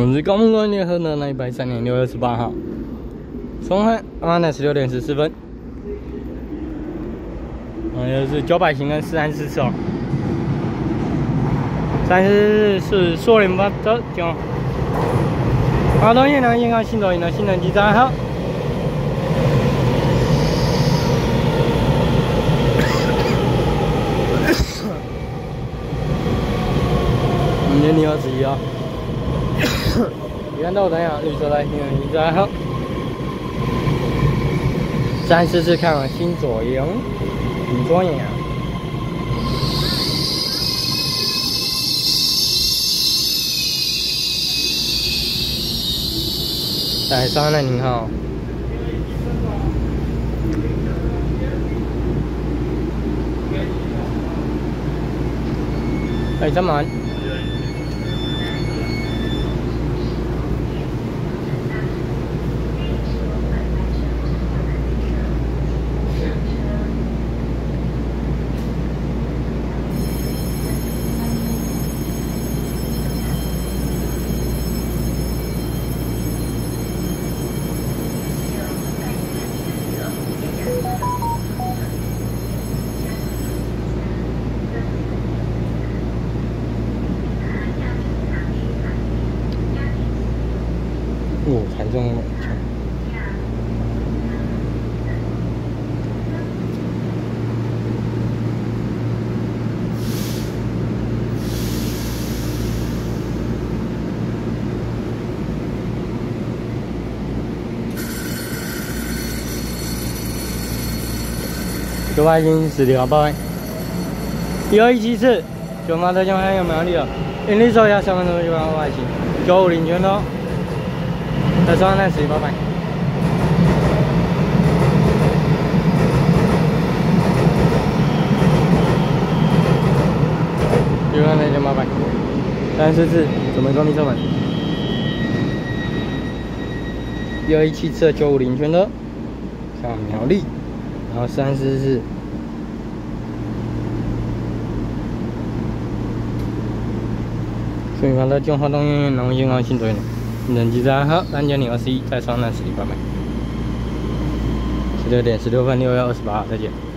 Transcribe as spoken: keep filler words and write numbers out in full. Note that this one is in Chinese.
我是高木公联合的那一百三年六月十八号，松汉晚的十六点十四分。嗯，又是九百型跟四三四四哦，三四是缩零八的九。华东越南健康新走营的新能机站号。明天你二十一啊。你看到我等下绿色的新能机站号。三四四看完新左营，很庄严啊。来，上来您好。哎，张满。哦，踩中了，九百斤十条八百，一二一七次，九马特江还有苗栗了，引力手下三分钟一百五百斤，九五零全都。在上岸十一八百，一万两千八百，三四四准备装逼车门，一二一七次九五零全的，上苗栗，然后三四四，所以完了中华东运农银行新队呢。冷机站号三千零二十一，在上岸十一八百，十六点十六分，六月二十八号，再见。